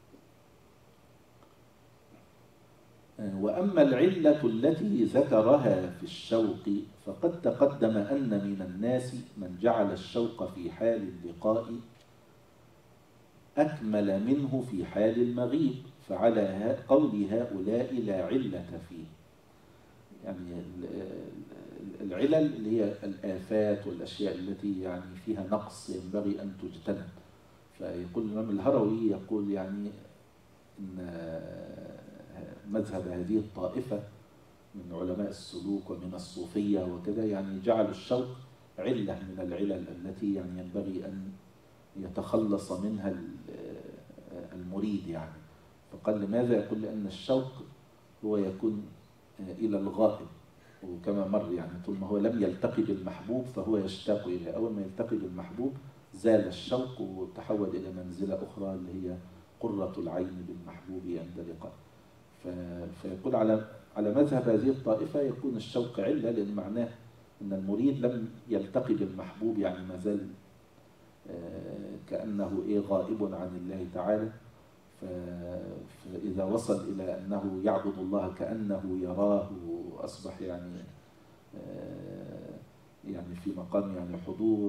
وأما العلة التي ذكرها في الشوق فقد تقدم أن من الناس من جعل الشوق في حال اللقاء أكمل منه في حال المغيب، فعلى قول هؤلاء لا علة فيه. يعني العلل اللي هي الآفات والأشياء التي يعني فيها نقص ينبغي أن تجتنب. فيقول الإمام الهروي يقول يعني إن مذهب هذه الطائفة من علماء السلوك ومن الصوفية وكذا يعني جعلوا الشوق علة من العلل التي يعني ينبغي أن يتخلص منها المريد يعني. فقال لماذا؟ يقول لأن الشوق هو يكون إلى الغائب، وكما مر يعني طول ما هو لم يلتقي بالمحبوب فهو يشتاق إليه، أول ما يلتقي بالمحبوب زال الشوق وتحول إلى منزلة أخرى اللي هي قرة العين بالمحبوب عند لقاء. فيقول على على مذهب هذه الطائفة يكون الشوق علة، لأن معناه أن المريد لم يلتقي بالمحبوب، يعني ما زال كأنه إيه غائب عن الله تعالى. فإذا وصل إلى أنه يعبد الله كأنه يراه وأصبح يعني يعني في مقام يعني حضور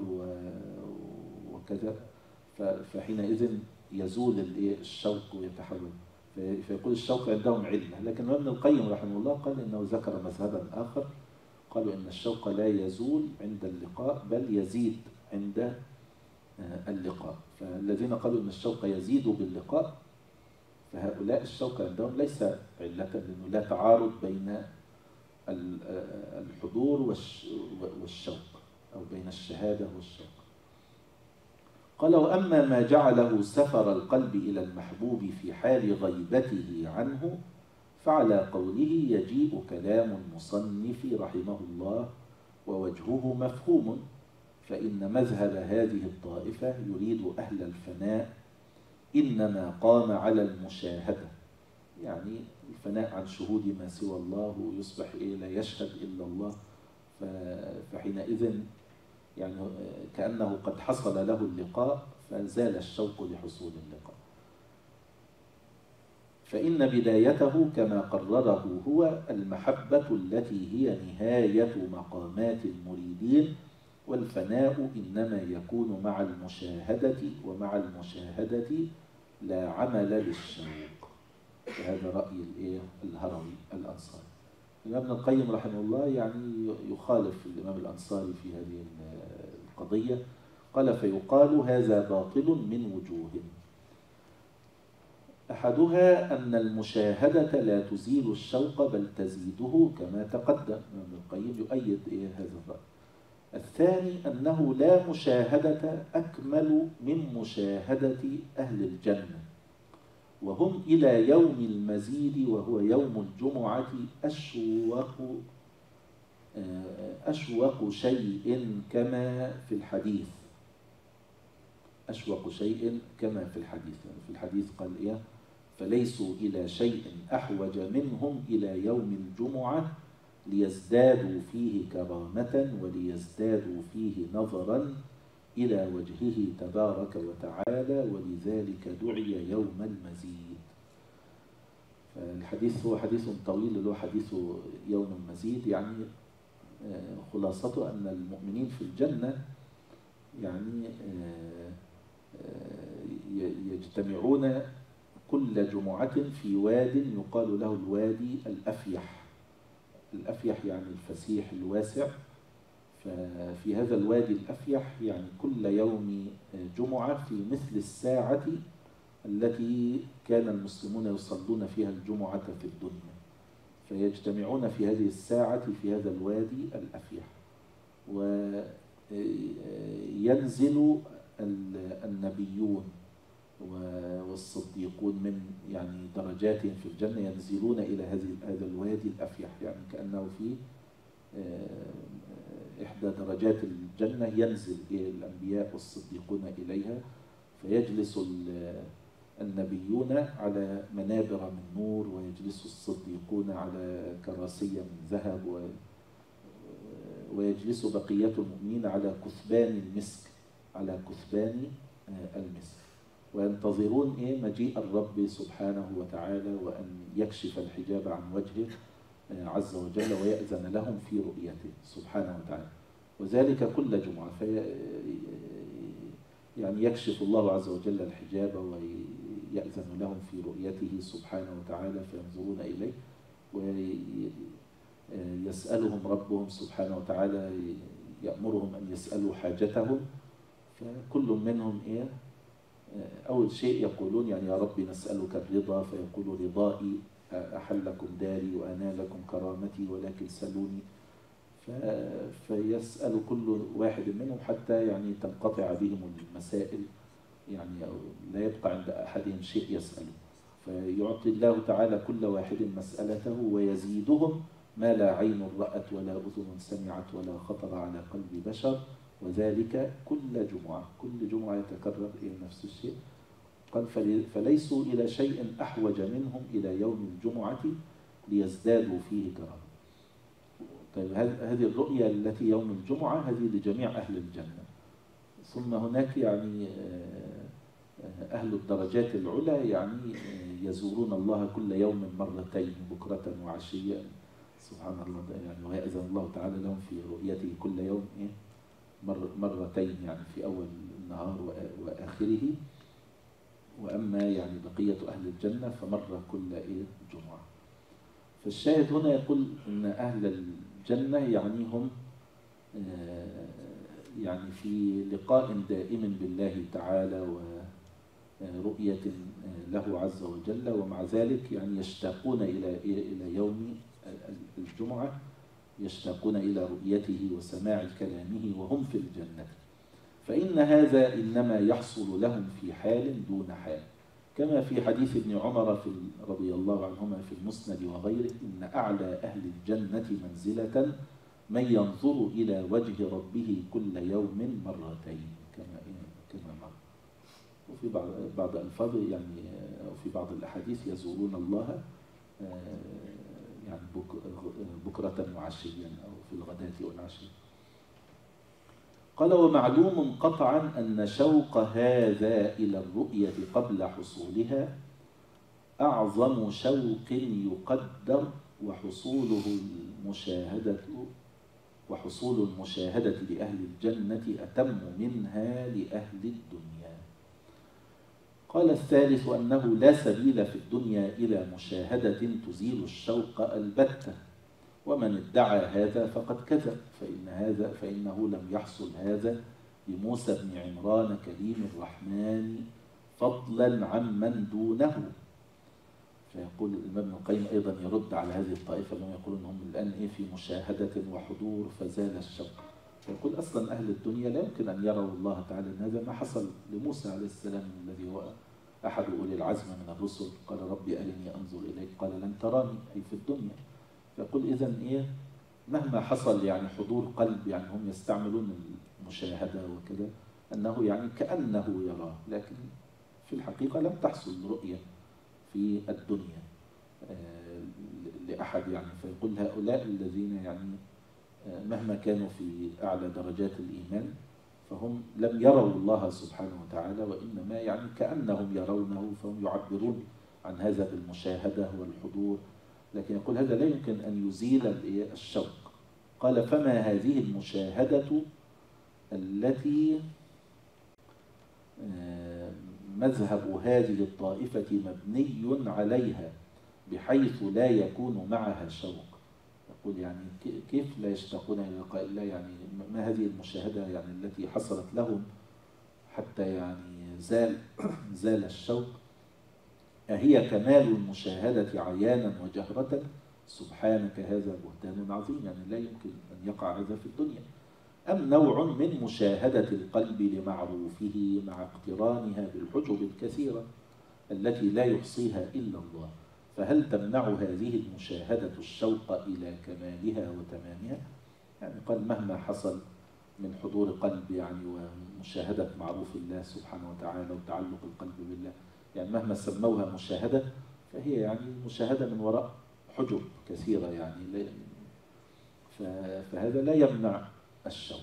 وكذا، فحينئذ يزول الشوق ويتحول. فيقول الشوق عندهم علة. لكن ابن القيم رحمه الله قال إنه ذكر مذهبا آخر، قالوا إن الشوق لا يزول عند اللقاء بل يزيد عند اللقاء. فالذين قالوا إن الشوق يزيد باللقاء فهؤلاء الشوق عندهم ليس علة، لأنه لا تعارض بين الحضور والشوق أو بين الشهادة والشوق. قال: وأما ما جعله سفر القلب إلى المحبوب في حال غيبته عنه فعلى قوله يجيء كلام المصنف رحمه الله ووجهه مفهوم، فإن مذهب هذه الطائفة يريد أهل الفناء إنما قام على المشاهدة، يعني الفناء عن شهود ما سوى الله ويصبح إيه لا يشهد إلا الله، فحينئذ يعني كأنه قد حصل له اللقاء فزال الشوق لحصول اللقاء. فإن بدايته كما قرره هو المحبة التي هي نهاية مقامات المريدين، والفناء إنما يكون مع المشاهدة، ومع المشاهدة لا عمل للشوق. هذا رأي الهروي الأنصاري. ابن القيم رحمه الله يعني يخالف الإمام الأنصاري في هذه القضية. قال: فيقال هذا باطل من وجوه. أحدها أن المشاهدة لا تزيل الشوق بل تزيده كما تقدم. ابن القيم يؤيد إيه هذا الرأي. الثاني أنه لا مشاهدة أكمل من مشاهدة أهل الجنة، وهم إلى يوم المزيد وهو يوم الجمعة أشوق أشوق شيء كما في الحديث. أشوق شيء كما في الحديث. في الحديث قال إيه؟ فليسوا إلى شيء أحوج منهم إلى يوم الجمعة ليزدادوا فيه كرامة وليزدادوا فيه نظرا إلى وجهه تبارك وتعالى، ولذلك دعي يوم المزيد. فالحديث هو حديث طويل اللي هو حديث يوم المزيد، يعني خلاصته أن المؤمنين في الجنة يعني يجتمعون كل جمعة في واد يقال له الوادي الأفيح. الأفيح يعني الفسيح الواسع. ففي هذا الوادي الأفيح يعني كل يوم جمعة في مثل الساعة التي كان المسلمون يصلون فيها الجمعة في الدنيا، فيجتمعون في هذه الساعة في هذا الوادي الأفيح، وينزل النبيون والصديقون من يعني درجاتهم في الجنة ينزلون إلى هذا الوادي الأفيح، يعني كأنه في إحدى درجات الجنة ينزل الأنبياء والصديقون إليها، فيجلس النبيون على منابر من نور، ويجلس الصديقون على كراسي من ذهب، ويجلس بقية المؤمنين على كثبان المسك على كثبان المسك، وينتظرون إيه مجيء الرب سبحانه وتعالى، وأن يكشف الحجاب عن وجهه عز وجل ويأذن لهم في رؤيته سبحانه وتعالى، وذلك كل جمعة. في يعني يكشف الله عز وجل الحجاب ويأذن لهم في رؤيته سبحانه وتعالى فينظرون إليه، ويسألهم ربهم سبحانه وتعالى، يأمرهم أن يسألوا حاجتهم، فكل منهم إيه أول شيء يقولون يعني يا رب نسألك الرضا، فيقول رضائي أحلكم داري وأنالكم كرامتي ولكن سلوني، فيسأل كل واحد منهم حتى يعني تنقطع بهم المسائل، يعني لا يبقى عند أحدهم شيء يسأله، فيعطي الله تعالى كل واحد مسألته ويزيدهم ما لا عين رأت ولا أذن سمعت ولا خطر على قلب بشر، وذلك كل جمعة. كل جمعة يتكرر إلى نفس الشيء. قال فليسوا إلى شيء أحوج منهم إلى يوم الجمعة ليزدادوا فيه كرامة. طيب هذه الرؤية التي يوم الجمعة هذه لجميع أهل الجنة. ثم هناك يعني أهل الدرجات العلى يعني يزورون الله كل يوم مرتين بكرة وعشية سبحان الله، يعني ويأذن الله تعالى لهم في رؤيته كل يوم إيه مر مرتين، يعني في أول النهار وآخره. وأما يعني بقية أهل الجنة فمرة كل إيه جمعة. فالشاهد هنا يقول إن أهل الجنة يعني هم يعني في لقاء دائم بالله تعالى ورؤية له عز وجل، ومع ذلك يعني يشتاقون إلى إلى يوم الجمعة، يشتاقون إلى رؤيته وسماع كلامه وهم في الجنة. فإن هذا إنما يحصل لهم في حال دون حال، كما في حديث ابن عمر في رضي الله عنهما في المسند وغيره: إن أعلى أهل الجنة منزلة من ينظر إلى وجه ربه كل يوم مرتين، كما كما مر. وفي بعض بعض الألفاظ يعني وفي بعض الأحاديث يزورون الله يعني بكرة وعشيا أو في الغداة والعشي. قال: ومعلوم قطعا أن شوق هذا إلى الرؤية قبل حصولها أعظم شوق يقدر، وحصوله المشاهدة وحصول المشاهدة لأهل الجنة أتم منها لأهل الدنيا. قال: الثالث أنه لا سبيل في الدنيا إلى مشاهدة تزيل الشوق البتة، ومن ادعى هذا فقد كذب، فإن هذا فإنه لم يحصل هذا لموسى بن عمران كليم الرحمن فضلا عن من دونه. فيقول الإمام ابن القيم أيضا يرد على هذه الطائفة الذين يقولون هم الآن إيه في مشاهدة وحضور فزال الشوق. فيقول أصلا أهل الدنيا لا يمكن أن يروا الله تعالى، أن هذا ما حصل لموسى عليه السلام الذي هو أحد أولي العزم من الرسل. قال: ربي أرني أنظر إليك، قال: لن تراني، أي في الدنيا. فيقول إذن إيه مهما حصل يعني حضور قلب، يعني هم يستعملون المشاهدة وكذا أنه يعني كأنه يراه، لكن في الحقيقة لم تحصل رؤية في الدنيا لأحد يعني. فيقول هؤلاء الذين يعني مهما كانوا في أعلى درجات الإيمان فهم لم يروا الله سبحانه وتعالى، وإنما يعني كأنهم يرونه، فهم يعبرون عن هذا بالمشاهدة والحضور. لكن يقول هذا لا يمكن أن يزيل الشوق. قال: فما هذه المشاهدة التي مذهب هذه الطائفة مبني عليها بحيث لا يكون معها شوق. يقول يعني كيف لا يشتاقون إلى لقاء الله؟ يعني ما هذه المشاهدة يعني التي حصلت لهم حتى يعني زال زال الشوق؟ أهي كمال المشاهدة عيانا وجهرة؟ سبحانك هذا بهتان عظيم، يعني لا يمكن أن يقع هذا في الدنيا. أم نوع من مشاهدة القلب لمعروفه مع اقترانها بالحجب الكثيرة التي لا يحصيها إلا الله، فهل تمنع هذه المشاهدة الشوق إلى كمالها وتمامها؟ يعني قال مهما حصل من حضور قلب يعني ومشاهدة معروف الله سبحانه وتعالى وتعلق القلب بالله، يعني مهما سموها مشاهدة فهي يعني مشاهدة من وراء حجب كثيرة يعني، فهذا لا يمنع الشوق.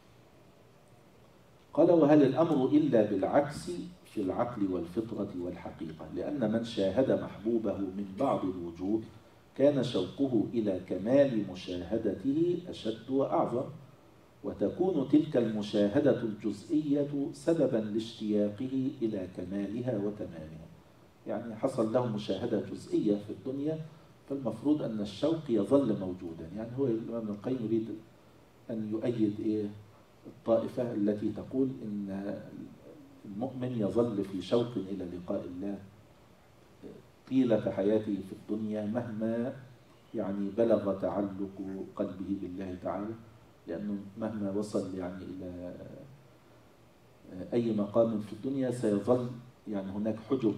قال: وهل الأمر إلا بالعكس في العقل والفطرة والحقيقة؟ لأن من شاهد محبوبه من بعض الوجوه كان شوقه إلى كمال مشاهدته أشد وأعظم، وتكون تلك المشاهدة الجزئية سببا لاشتياقه إلى كمالها وتمامها. يعني حصل له مشاهدة جزئية في الدنيا، فالمفروض أن الشوق يظل موجودا. يعني هو الإمام ابن القيم يريد أن يؤيد إيه الطائفة التي تقول إن المؤمن يظل في شوق إلى لقاء الله طيلة حياته في الدنيا مهما يعني بلغ تعلق قلبه بالله تعالى، لأنه مهما وصل يعني إلى أي مقام في الدنيا سيظل يعني هناك حجب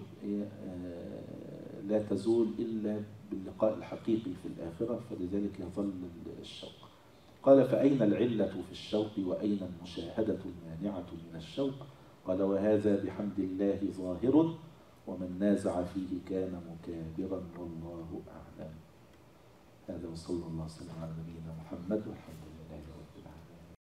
لا تزول إلا باللقاء الحقيقي في الآخرة، فلذلك يظل الشوق. قال: فأين العلة في الشوق وأين المشاهدة المانعة من الشوق؟ قال: وهذا بحمد الله ظاهر، ومن نازع فيه كان مكابرا، والله أعلم. هذا وصلى الله وسلم على نبينا محمد والحمد لله.